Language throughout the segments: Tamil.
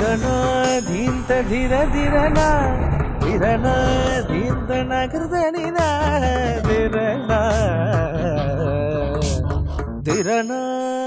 धिरना धींत धीर धीरना धिरना धींत नगरदनिना धिरना धिरना.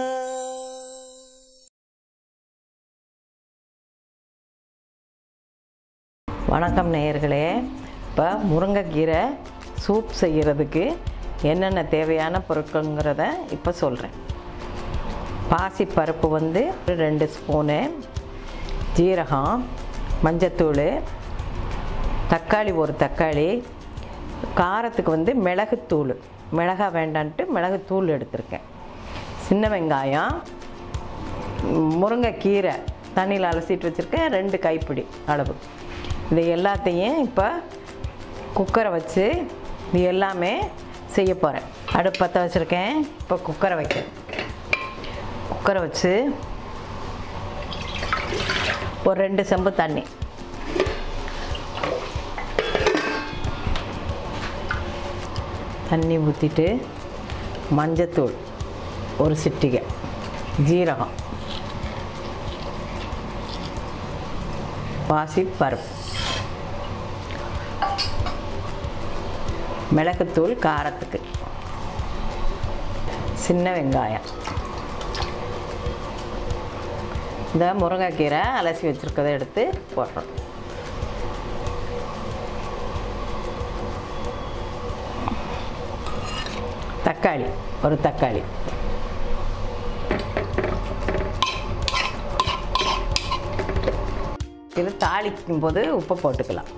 வணக்கம் நேயர்களே. இப்போ முருங்கைக்கீரை சூப் செய்கிறதுக்கு என்னென்ன தேவையான பொருட்கள்ங்கிறத இப்போ சொல்கிறேன். பாசிப்பருப்பு 2 ஸ்பூனு, ஜீரகம், மஞ்சத்தூள், தக்காளி 1 தக்காளி, காரத்துக்கு மிளகுத்தூள், மிளகா வேண்டான்ட்டு மிளகுத்தூள் எடுத்திருக்கேன், சின்ன வெங்காயம், முருங்கைக்கீரை தண்ணியில் அலசிட்டு வச்சுருக்கேன் 2 கைப்பிடி அளவு. இது எல்லாத்தையும் இப்போ குக்கரை வச்சு இது எல்லாமே செய்ய போகிறேன். அடுப்பு பற்ற வச்சுருக்கேன். இப்போ குக்கரை வைக்கிறேன். குக்கரை வச்சு ஒரு 2 செம்பு தண்ணி, தண்ணி ஊற்றிட்டு மஞ்சத்தூள் 1 சிட்டிகை, ஜீரகம், பாசிப்பருப்பு, மிளகுத்தூள் காரத்துக்கு, சின்ன வெங்காயம், இந்த முருங்கைக்கீரை அலசி வச்சுருக்கதை எடுத்து போடுறோம். தக்காளி 1 தக்காளி, இது தாளிக்கும் போது உப்பு போட்டுக்கலாம்.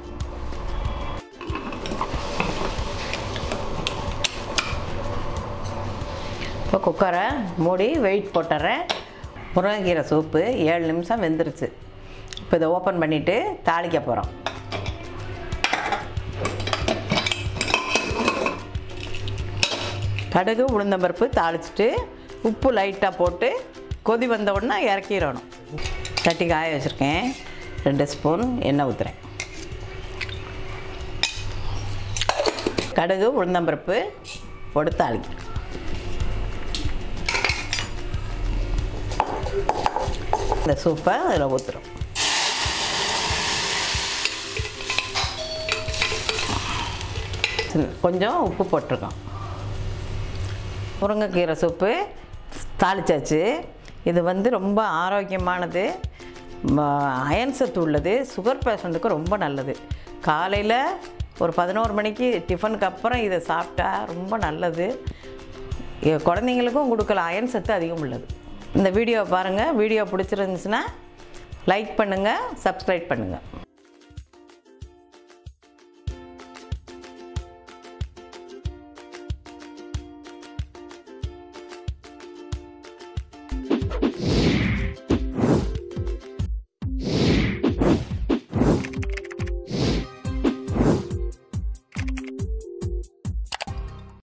இப்போ குக்கரை மூடி வெயிட் போட்டுறேன். முருங்கைக்கீரை சூப்பு 7 நிமிஷம் வெந்துருச்சு. இப்போ இதை ஓப்பன் பண்ணிவிட்டு தாளிக்க போகிறோம். கடுகு உளுந்தம்பருப்பு தாளிச்சிட்டு உப்பு லைட்டாக போட்டு கொதி வந்த உடனே இறக்கிடணும். சட்டி காய வச்சுருக்கேன். 2 ஸ்பூன் எண்ணெய் ஊற்றுறேன். கடுகு உளுந்தம்பருப்பு போட்டு தாளிக்கிறேன். இந்த சூப்பை அதில் ஊற்றுறோம். கொஞ்சம் உப்பு போட்டிருக்கோம். முருங்கைக்கீரை சூப்பு தாளிச்சாச்சு. இது ரொம்ப ஆரோக்கியமானது, அயன் சத்து உள்ளது, சுகர் பேஷண்ட்டுக்கு ரொம்ப நல்லது. காலையில் ஒரு 11 மணிக்கு டிஃபனுக்கு அப்புறம் இதை சாப்பிட்டா ரொம்ப நல்லது. குழந்தைங்களுக்கும் கொடுக்கலாம், அயன் சத்து அதிகம் உள்ளது. இந்த வீடியோவை பாருங்கள். வீடியோ பிடிச்சிருந்துச்சுன்னா லைக் பண்ணுங்கள், சப்ஸ்கிரைப் பண்ணுங்கள்.